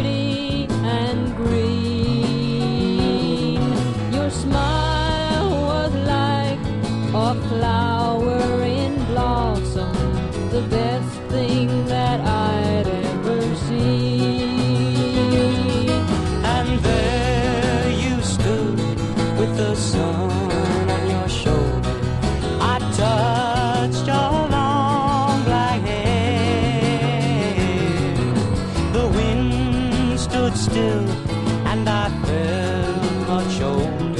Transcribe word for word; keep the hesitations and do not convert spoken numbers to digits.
pretty and green. Your smile was like a flower in blossom, the best thing that I'd ever seen. And there you stood with the sun on your shoulder. I touched your long black hair. The wind stood still and I felt much older.